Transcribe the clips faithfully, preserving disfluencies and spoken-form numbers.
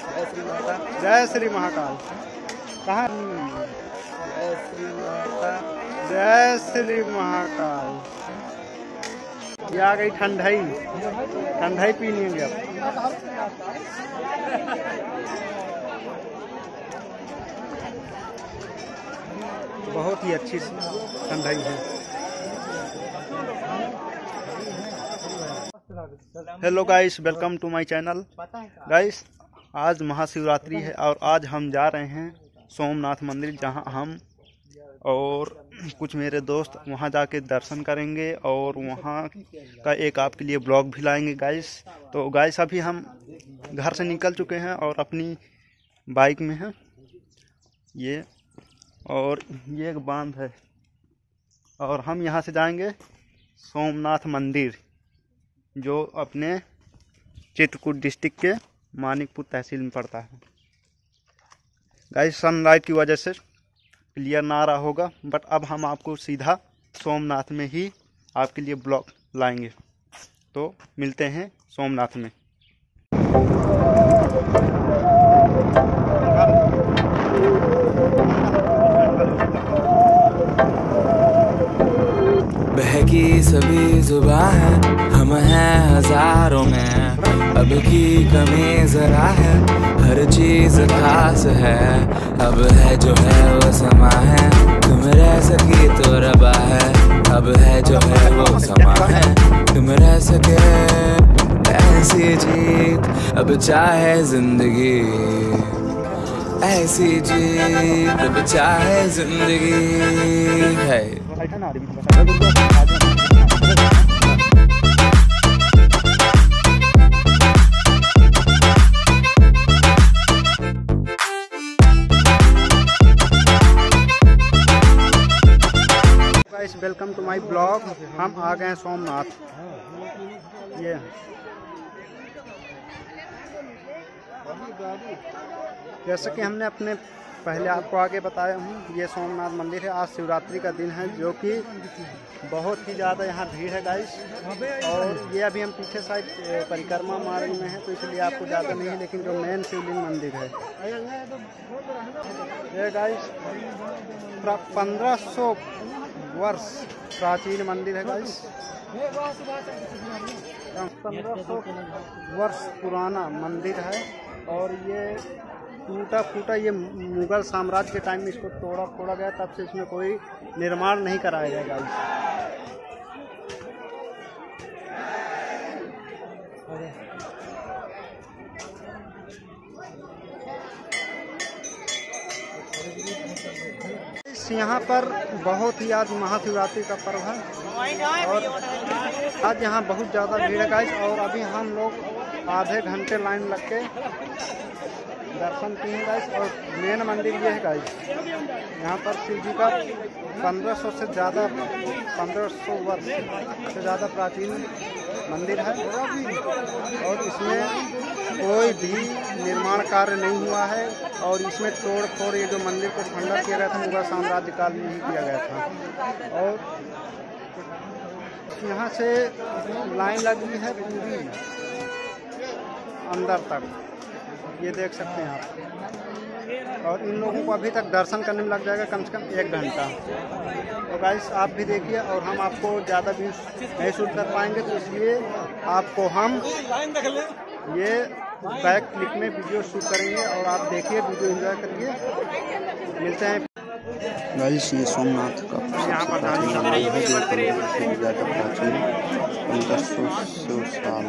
जय श्री महाकाल। कहाँ? जय श्री माता, जय श्री महाकाल। ये आ गई ठंडाई, ठंडाई पी लेंगे अब। बहुत ही अच्छी ठंडाई है। Hello guys, welcome to my channel. Guys, आज महाशिवरात्रि है और आज हम जा रहे हैं सोमनाथ मंदिर, जहां हम और कुछ मेरे दोस्त वहां जाके दर्शन करेंगे और वहां का एक आपके लिए ब्लॉग भी लाएंगे गाइस। तो गाइस, अभी हम घर से निकल चुके हैं और अपनी बाइक में हैं ये, और ये एक बांध है और हम यहां से जाएंगे सोमनाथ मंदिर, जो अपने चित्रकूट डिस्ट्रिक्ट के मानिकपुर तहसील में पड़ता है। गाइस, सनलाइट की वजह से क्लियर ना आ रहा होगा, बट अब हम आपको सीधा सोमनाथ में ही आपके लिए ब्लॉग लाएंगे। तो मिलते हैं सोमनाथ में। बहकी सभी जुबान है, हम हैं हजारों में, अब की कमी जरा है, हर चीज खास है, अब है जो है वो समा है, तुम रह सकी तो रबा है, अब है जो है वो समा है, तुम रह सके ऐसी जीत, अब चाहे जिंदगी ऐसी जीत, अब चाहे जिंदगी है। Welcome to my blog. हम आ गए हैं सोमनाथ। ये जैसे कि हमने अपने पहले आपको आगे बताया हूँ, ये सोमनाथ मंदिर है। आज शिवरात्रि का दिन है, जो कि बहुत ही ज़्यादा यहाँ भीड़ है गाइस। और ये अभी हम पीछे साइड परिक्रमा मार्ग में है, तो इसलिए आपको ज़्यादा नहीं है, लेकिन जो मेन शिवलिंग मंदिर है ये गाइस पंद्रह सौ वर्ष प्राचीन मंदिर है गाइस। पंद्रह सौ वर्ष पुराना मंदिर है और ये टूटा फूटा, ये मुगल साम्राज्य के टाइम में इसको तोड़ा फोड़ा गया, तब से इसमें कोई निर्माण नहीं कराया गया गाइस। यहाँ पर बहुत ही आज महाशिवरात्रि का पर्व है और आज यहाँ बहुत ज़्यादा भीड़ है गाइस। और अभी हम लोग आधे घंटे लाइन लग के दर्शन किए हैं गाइस। और मेन मंदिर ये है गाइस, यहाँ पर शिव जी का पंद्रह सौ से ज़्यादा पंद्रह सौ वर्ष से ज़्यादा प्राचीन मंदिर है और इसमें कोई भी निर्माण कार्य नहीं हुआ है। और इसमें तोड़ फोड़, ये जो मंदिर को खंडन किया गया था मुगल साम्राज्य काल में ही किया गया था। और यहाँ से लाइन लगी है पूरी अंदर तक, ये देख सकते हैं आप। और इन लोगों को अभी तक दर्शन करने में लग जाएगा कम से कम एक घंटा। तो गाइस, आप भी देखिए, और हम आपको ज़्यादा भी नहीं शूट कर पाएंगे, तो इसलिए आपको हम ये बैक क्लिक में वीडियो शूट करेंगे और आप देखिए, वीडियो एंजॉय करिए। मिलते हैं गाइस। ये सोमनाथ का सबसे प्राचीन मंदिर है, जो सबसे ज़्यादा प्राचीन पंद्रह सौ सौ साल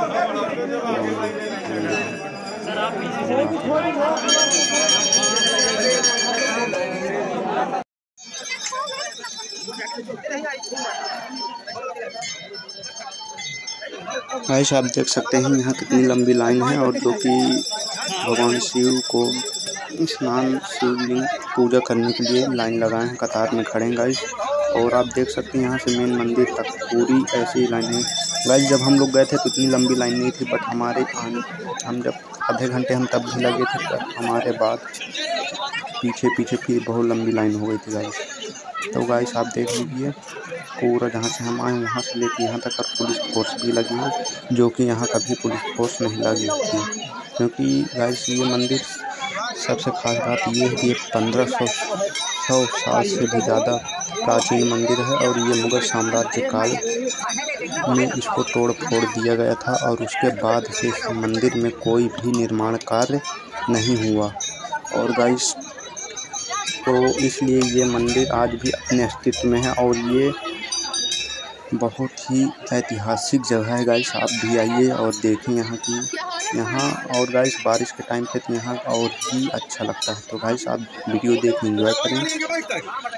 गाइस, आप देख सकते हैं यहाँ कितनी लंबी लाइन है, और जो कि भगवान शिव को स्नान शिवलिंग पूजा करने के लिए लाइन लगाए हैं, कतार में खड़े हैं गाइस। और आप देख सकते हैं यहाँ से मेन मंदिर तक पूरी ऐसी ही लाइन है गाइस। जब हम लोग गए थे तो इतनी लंबी लाइन नहीं थी, बट हमारे हम जब आधे घंटे हम तब भी लगे थे, तब हमारे बाद पीछे पीछे फिर बहुत लंबी लाइन हो गई थी गाइस। तो गाइस, आप देख लीजिए पूरा जहाँ से हम आए वहाँ से लेके यहाँ तक पुलिस फोर्स भी लगी है, जो कि यहाँ कभी पुलिस फोर्स नहीं लगी थी। क्योंकि गाइस ये मंदिर सबसे खास बात ये है कि ये पंद्रह सौ सौ साल से भी ज़्यादा प्राचीन मंदिर है और ये मुगल साम्राज्य काल में इसको तोड़ फोड़ दिया गया था और उसके बाद से इस मंदिर में कोई भी निर्माण कार्य नहीं हुआ। और गाइस तो इसलिए ये मंदिर आज भी अपने अस्तित्व में है और ये बहुत ही ऐतिहासिक जगह है गाइस। आप भी आइए और देखें यहाँ की यहाँ और गाइस बारिश के टाइम पे तो यहाँ और ही अच्छा लगता है। तो गाइस आप वीडियो देख एंजॉय करें।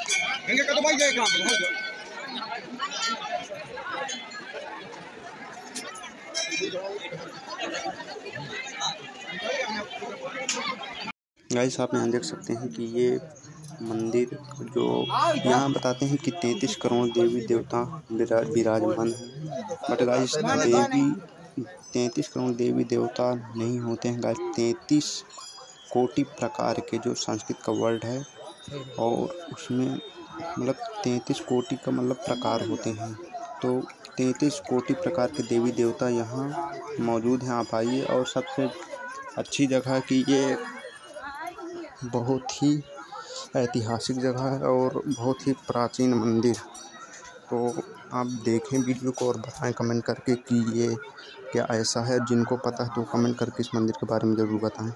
गाइस आप यहाँ देख सकते हैं कि ये मंदिर जो यहाँ बताते हैं कि तैंतीस करोड़ देवी देवता विराजमान हैं। बट गाइस देवी तैंतीस करोड़ देवी देवता नहीं होते हैं गाइस, तैंतीस कोटि प्रकार के जो संस्कृत का वर्ड है और उसमें मतलब तैंतीस कोटि का मतलब प्रकार होते हैं। तो तैंतीस कोटि प्रकार के देवी देवता यहाँ मौजूद हैं। आप आइए और सबसे अच्छी जगह कि ये बहुत ही ऐतिहासिक जगह है और बहुत ही प्राचीन मंदिर। तो आप देखें वीडियो को और बताएं कमेंट करके कि ये क्या ऐसा है। जिनको पता है तो कमेंट करके इस मंदिर के बारे में ज़रूर बताएं।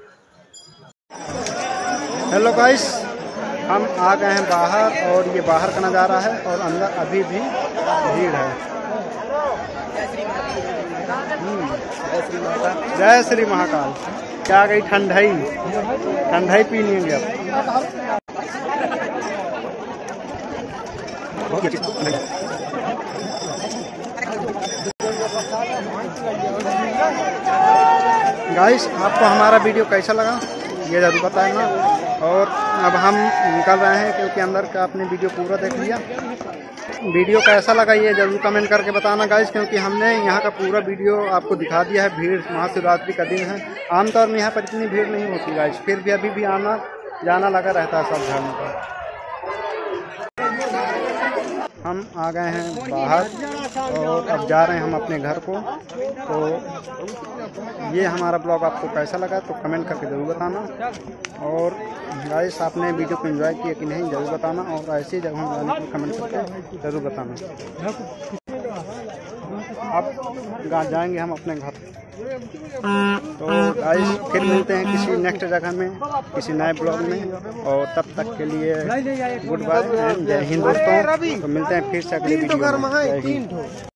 हेलो गाइस, हम आ गए हैं बाहर और ये बाहर का नज़ारा है और अंदर अभी भी भीड़ है। जय श्री महाकाल। क्या गई ठंडाई ठंडाई पीनी है अब। गाइस आपको हमारा वीडियो कैसा लगा ये ज़रूर बताएं ना। और अब हम निकल रहे हैं क्योंकि अंदर का आपने वीडियो पूरा देख लिया। वीडियो कैसा लगा ये ज़रूर कमेंट करके बताना गाइस, क्योंकि हमने यहाँ का पूरा वीडियो आपको दिखा दिया है। भीड़ महाशिवरात्रि का दिन है, आमतौर में यहाँ पर इतनी भीड़ नहीं होती गाइस, फिर भी अभी भी आना जाना लगा रहता है सब धर्म का। हम आ गए हैं बाहर और अब जा रहे हैं हम अपने घर को। तो ये हमारा ब्लॉग आपको कैसा लगा तो कमेंट करके ज़रूर बताना। और गाइस आपने वीडियो को एंजॉय किया कि नहीं ज़रूर बताना और ऐसी जगहों में जाने को कमेंट करके ज़रूर बताना। अब जाएंगे हम अपने घर। तो गाइस फिर मिलते हैं किसी नेक्स्ट जगह में किसी नए ब्लॉग में, और तब तक के लिए गुड बाय एंड जय हिंद दोस्तों। तो मिलते हैं फिर से अगली वीडियो में। जय हिंद।